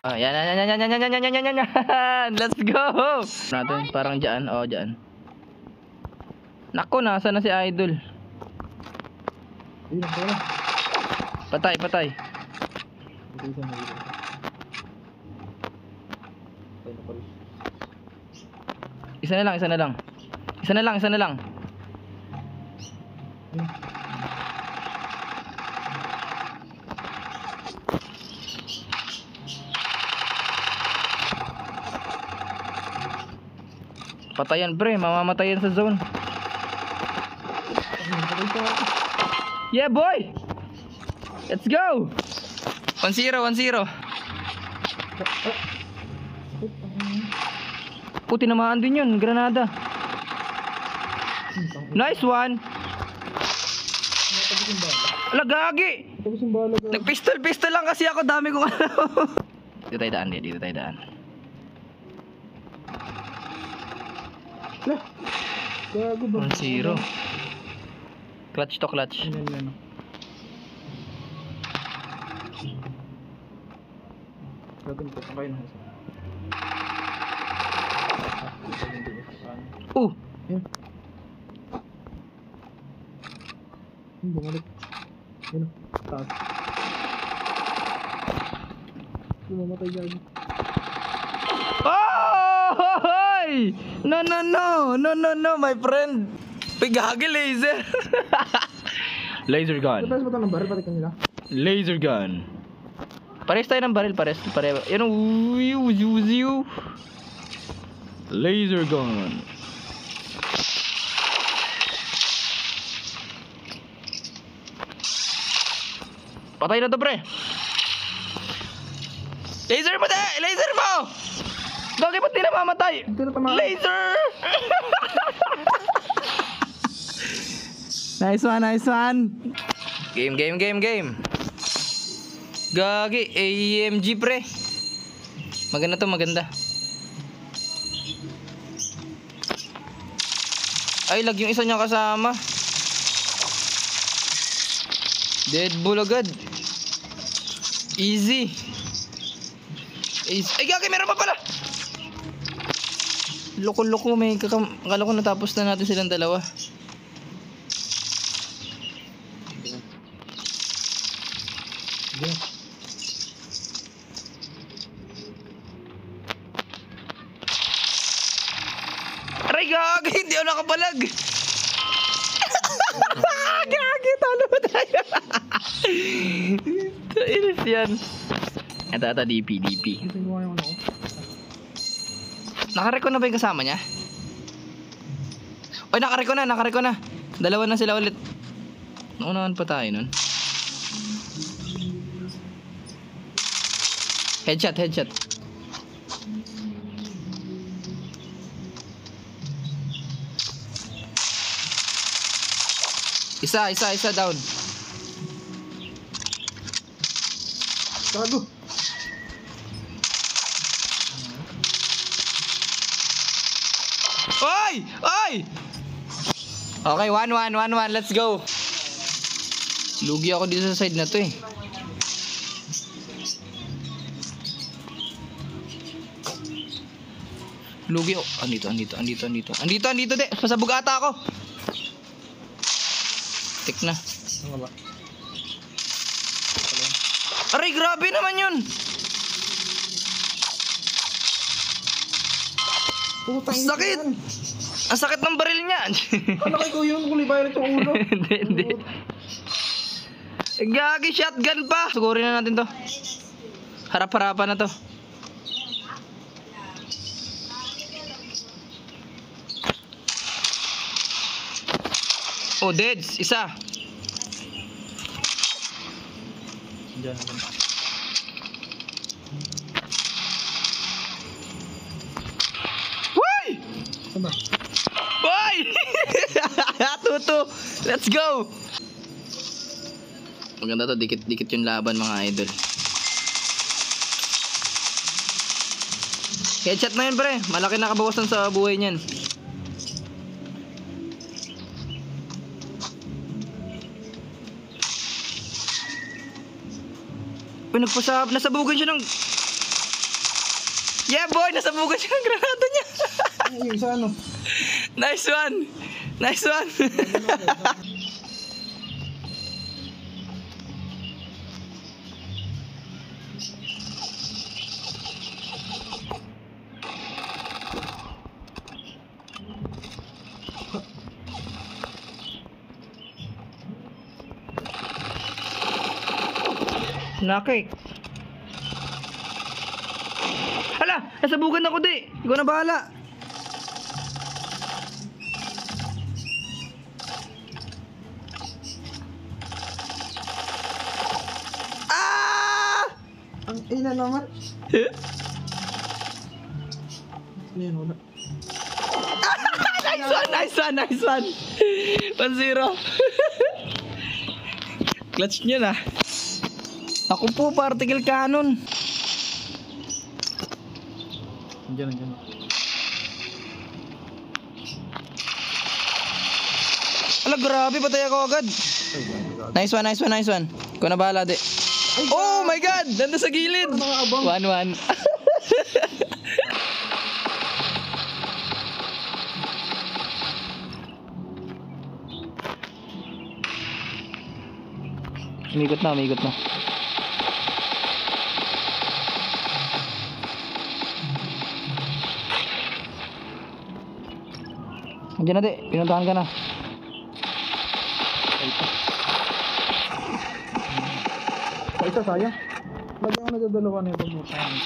Oh, yan. Let's go. Natin parang diyan. Oh, diyan. Nako, nasa na si Idol? Patay. Isa na lang. Patayan pre, mamamatay yan sa zone. Yeah boy! Let's go! 1-0. Puti namaan din yun, granada. Nice one! Ala, gagi! Nagpistol lang kasi ako, dami ko. Dito tayo daan. Gago ba? 1-0. Clutch to clutch. Gagawin ko kayo na. Yan. Bumalik. Yan o. Taas. Bumamatay dyan. Oh! No, my friend. Pigagi laser. Laser gun. Tapos mo ito ng baril, pati kanila. Laser gun. Pares tayo ng baril, pares. Yan o. Laser gun. Patay na to pre. Laser mo! Gagi, ba't di namamatay? Laser! Nice one. Game. Gagi, AMG pre. Maganda. Ay, lag yung isa niya kasama. Dead bull agad. Easy. Ay, gagi, meron pa pala. Loko, may akala ko natapos na natin silang dalawa. Aray, gagi, hindi ako nakapalag. Gagi, talo ba tayo? Inis yan. Ito, DP. Nakarecon na ba yung kasama niya? Oy, nakarecon na. Dalawa na sila ulit. Naunahan pa tayo nun. Headshot. Isa down. Gago. Oy! Okay, 1-1. Let's go. Lugi ako dito sa side na to eh. Lugi ako. Andito de. Pasabog ata ako. Tik na. Ano ba? Aray, grabe naman yun. Sakit. Ang sakit ng baril niya. Ano kayo yung kulay-violet yung ulo? Hindi. Gagi, shotgun pa. Sugurin na natin to. Harap-harapan na to. Oh, deads. Isa. Diyan. Why? Ano? Why? Tutu. Let's go. Maganda to. Dikit yung laban mga idol. Headshot na yun pre. Malaki nakabawasan sa buhay niyan. Uy, nasabugan siya ng... Yeah boy, nasabugan siya ng granada niya. Ay, yung isa ano? Nice one. Nice one. Nakik. Hala, nasabugan ako di. Ikaw na bahala. Ah! Ang ina naman. Ayan, wala. Nice one, nice one, nice one. 1-0. Clutch niya na. Ako po, particle cannon. Andiyan. Ala, grabe, patay ako agad. Nice one, nice one, nice one. Ikaw na bahala, di. Oh my God! Nanda sa gilid. 1-1. Umikot na, umikot na. Andiyan na di, pinuntahan ka na. Sa isa, sayang. Lagi ako nadadalawa nito mo.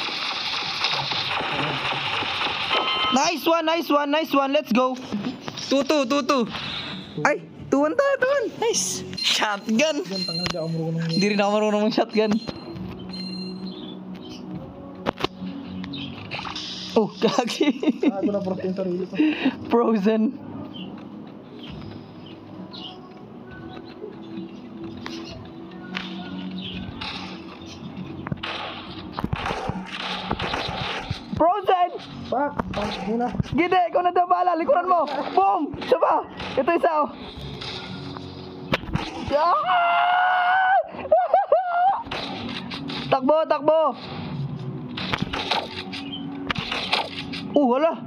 Nice one, nice one, nice one. Let's go. 2-2, 2-2. Ay, 2-1 tayo, 2-1. Nice. Shotgun. Diyan, tangal, di ako marunong. Hindi rin ako marunong ng shotgun. Oh, kagi. Ako na proste yung sarili ko. Frozen. Frozen! Pak! Muna. Gide, ikaw na daw bahala. Likuran mo. Boom! Isa pa. Ito isa, oh. Ah! Takbo, takbo. Wala.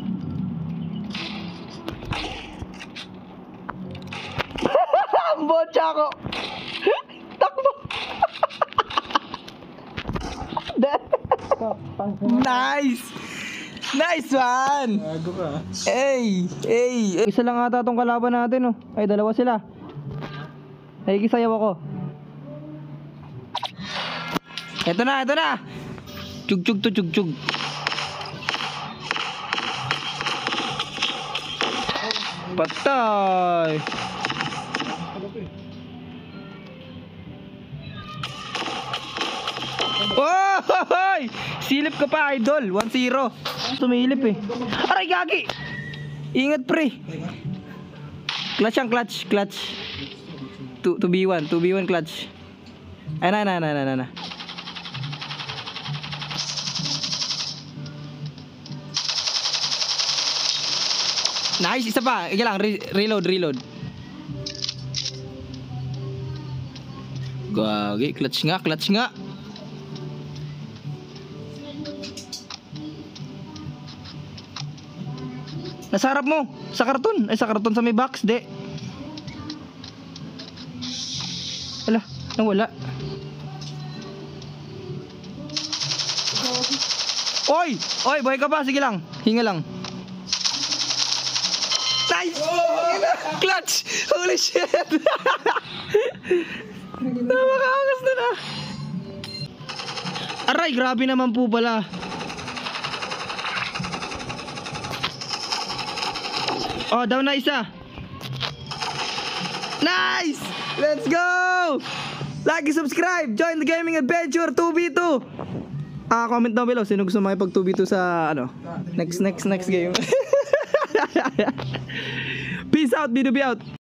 Botcha ako. Takbo. Nice. Nice one. Gago ka. Hey, hey. Isa lang ata tong kalaban natin, oh. Ay, dalawa sila. Nakikisayaw ako. Ito na, ito na. Chug-chug to, chug-chug. Patay. Oh, hoy! Silip ka pa, idol. 1-0. Sumilip eh. Aray, gagi. Ingat, pre. Clutch ang clutch, clutch. 2v1, 2v1 clutch. Ay, na. Nice, isa pa. Ika lang, reload. Gagi, clutch nga. Nasa harap mo, sa karton. Ay, sa karton sa may box, de. Ala, nawala. Oy, buhay ka pa, sige lang. Hinga lang. Nice! Clutch! Holy shit! Namakaangas na na. Aray, grabe naman po pala. Oh, down na isa. Nice! Let's go! Like, subscribe, join the gaming adventure 2v2. Comment down below sino gusto makipag 2v2 sa next game. Peace out, B2B out.